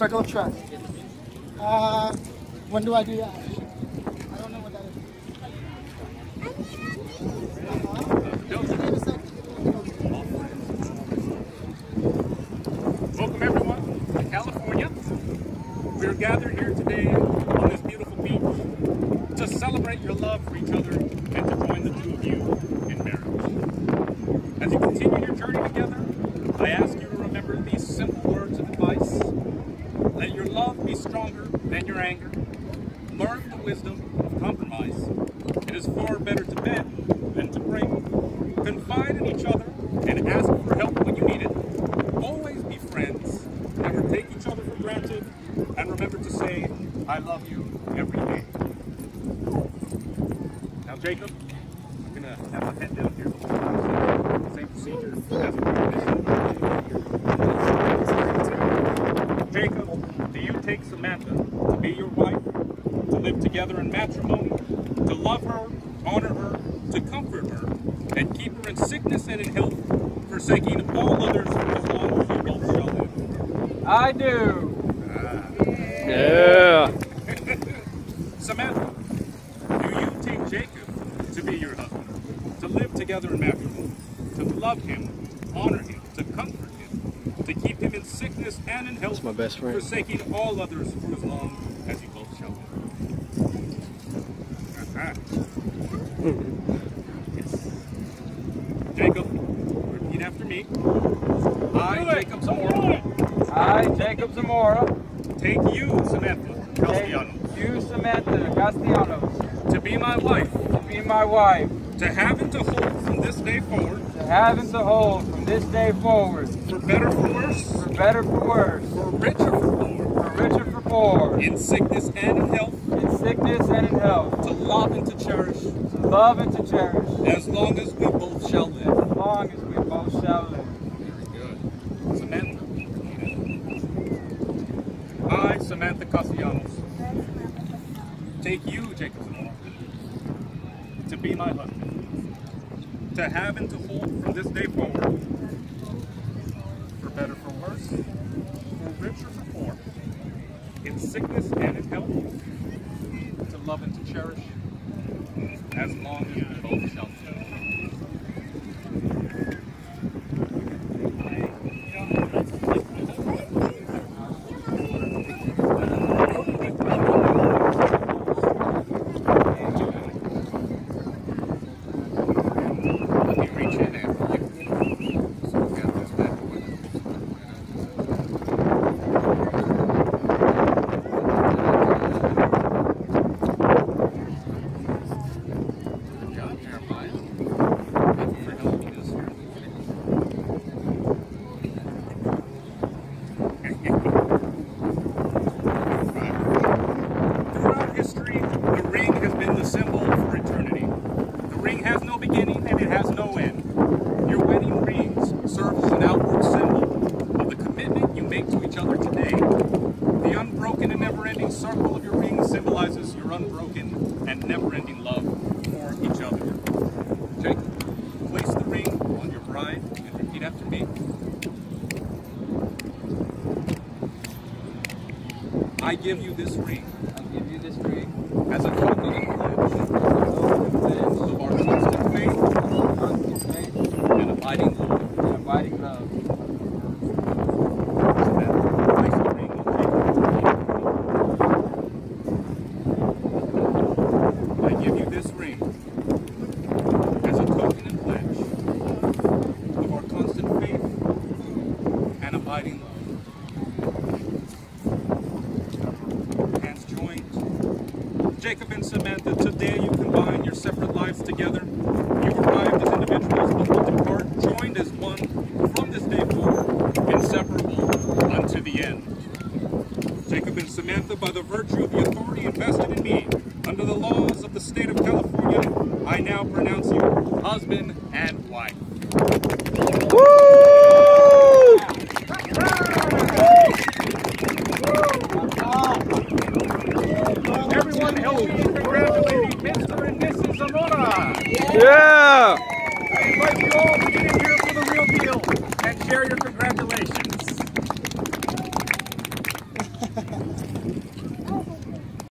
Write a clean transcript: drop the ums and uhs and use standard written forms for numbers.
circle of trust. When do I do that? I don't know what that is. Welcome everyone to California. We're gathered here today on this beautiful beach to celebrate your love for each other and to join the two of you in marriage. As you continue your journey together, I ask you to remember these simple words of advice. Let your love be stronger than your anger. Learn the wisdom of compromise. It is far better to bend than to break. Confide in each other and ask for help when you need it. Always be friends. Never take each other for granted. And remember to say, I love you every day. Now, Jacob, I'm going to have my head down here. Same procedure as Jacob, do you take Samantha to be your wife, to live together in matrimony, to love her, honor her, to comfort her, and keep her in sickness and in health, forsaking all others as long as you both shall live? I do. Yeah. Samantha, do you take Jacob to be your husband, to live together in matrimony, to love him, honor him, to comfort him, to keep him in sickness and in health, That's my best friend, forsaking all others for as long as you both shall live? Yes. Jacob, repeat after me. I, Jacob Zamora. I, Jacob Zamora. Take you, Samantha Castellanos. Take you, Samantha Castellanos. To be my wife. To be my wife. To have and to hold from this day forward. To have and to hold from this day forward. For better, for worse. For better, for worse. For richer, for poor. For richer, for poor. In sickness and in health. In sickness and in health. To love and to cherish. To love and to cherish. As long as we both shall live. As long as we both shall live. Very good. Samantha. I, Samantha Castellanos. Take you, Jacob Zamora, to be my husband. To have and to hold from this day forward. For better, for worse. For richer, for poor. In sickness and in health. To love and to cherish. As long as we both shall live. Circle of your ring symbolizes your unbroken and never-ending love for each other. Jacob, place the ring on your bride and repeat after me. I give you this ring. I give you this ring. As a token and pledge of our constant faith and abiding love. And abiding love. Jacob and Samantha, today you combine your separate lives together. You've arrived as individuals, but will depart joined as one from this day forward, inseparable unto the end. Jacob and Samantha, by the virtue of the authority invested in me, under the laws of the state of California, I now pronounce you husband and wife. Everyone help me in congratulating Mr. and Mrs. Zamora. Yeah! I invite you all to get in here for the real deal and share your congratulations.